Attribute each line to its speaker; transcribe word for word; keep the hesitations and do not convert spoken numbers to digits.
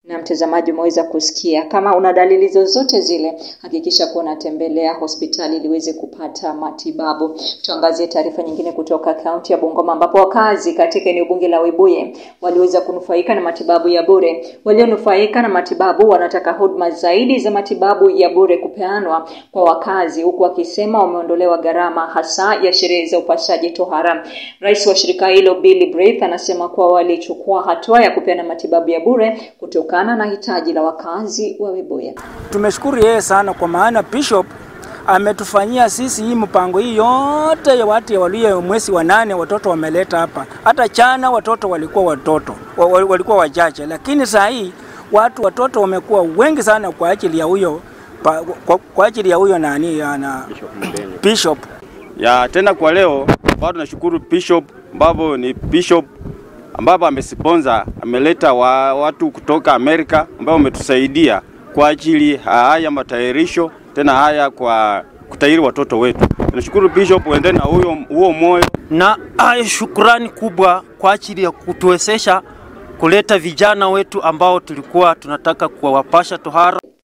Speaker 1: Na mtazamaji, umeweza kusikia. Kama una dalili zozote zile, hakikisha kuwa unatembelea hospitali ili uweze kupata matibabu. Tuangazie taarifa nyingine kutoka kaunti ya Bungoma, ambapo wakazi katika eneo bunge la Webuye waliweza kunufaika na matibabu ya bure. Walionufaika na matibabu wanataka huduma zaidi za matibabu ya bure kupeanwa kwa wakazi, huku wakisema wameondolewa gharama hasa ya sherehe za upashaji tohara. Rais wa shirika hilo Billy Braith anasema kuwa walichukua hatua ya kupeana matibabu ya bure kutoka na hitaji la wakazi wa Webuye.
Speaker 2: Tumeshukuru yeye sana kwa maana Bishop ametufanyia sisi hii mpango hii yote ya watu walio mwezi wa nane watoto wameleta hapa. Hata chana watoto walikuwa watoto, walikuwa wachache, lakini saa hii watu watoto wamekuwa wengi sana kwa ajili ya huyo kwa, kwa ajili ya huyo nani ana Bishop. Bishop.
Speaker 3: Ya tena kwa leo bado nashukuru Bishop, ambapo ni Bishop ambapo amesponsor, ameleta wa, watu kutoka Amerika ambao wametusaidia kwa ajili haya matayarisho, tena haya kwa kutahiri watoto wetu. Nashukuru Bishop, uende na huyo huo moyo.
Speaker 4: Na ay, shukrani kubwa kwa ajili ya kutuwezesha kuleta vijana wetu ambao tulikuwa tunataka kuwapasha tohara.